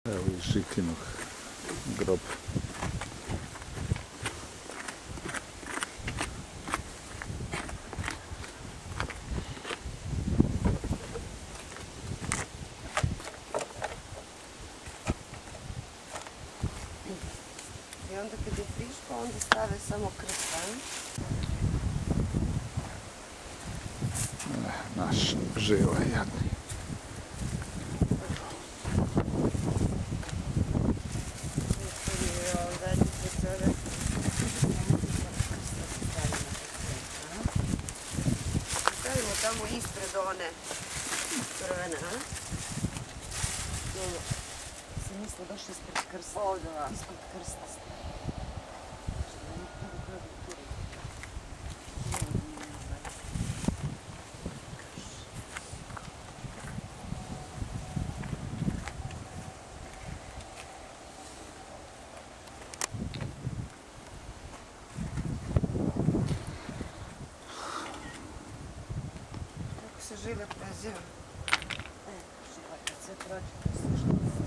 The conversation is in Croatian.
Evo i Žikinog grob. I onda kad je friško, onda stave samo krsta. Naš živo jadni. Stavimo tamo ispred one crvene, a? Sam mislila baš ispred krsta. Ovdje ovako. Ispred krsta stavimo. Kako se Žile preziva? Živa, kad sve prođe, to sve što